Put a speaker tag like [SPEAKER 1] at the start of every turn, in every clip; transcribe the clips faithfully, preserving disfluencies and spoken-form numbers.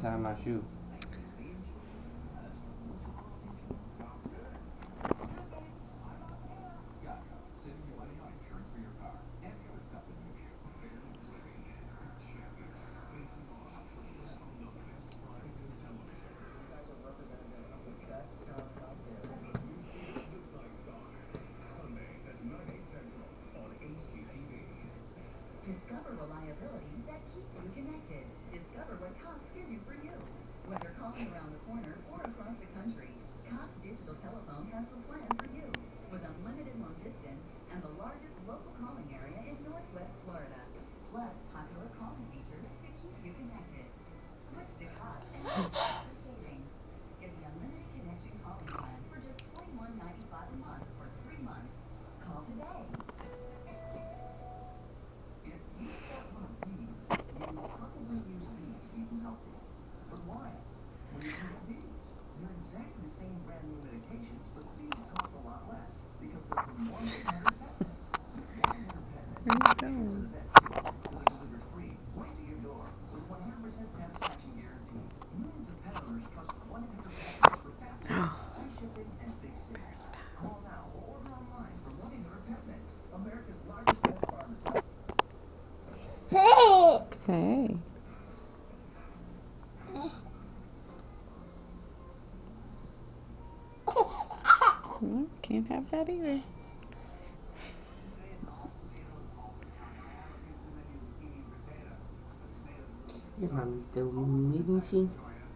[SPEAKER 1] untie my shoe.
[SPEAKER 2] Discover reliability that keeps you connected. Discover what Cox can do for you. Whether calling around the corner or across the country, Cox Digital Telephone has the plan for you. With unlimited long distance and the largest local calling area in Northwest Florida. Plus popular calling features to keep you connected. Switch to Cox and get faster savings. Get the unlimited connection calling plan for just twenty-one ninety-five a month for three months. Call today. Probably use these to keep you healthy. But why? When you look at these, they're exactly the same brand new medications, but these cost a lot less because they're from one eight hundred pet meds. one eight hundred pet meds. Where you going? The vet too. They're delivered free, right to your door, with one hundred percent satisfaction guarantee. Millions of pet owners trust one eight hundred pet meds for fast service, free shipping, and big savings. Call now or order online from one eight hundred pet meds, America's largest pet pharmacy.
[SPEAKER 3] Hey. Well, can't have that either.
[SPEAKER 1] Is my the meeting machine?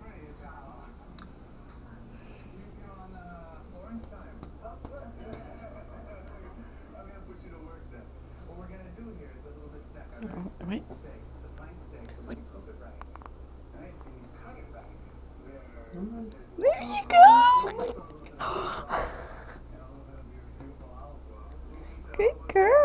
[SPEAKER 3] Wait. There you go. Good girl.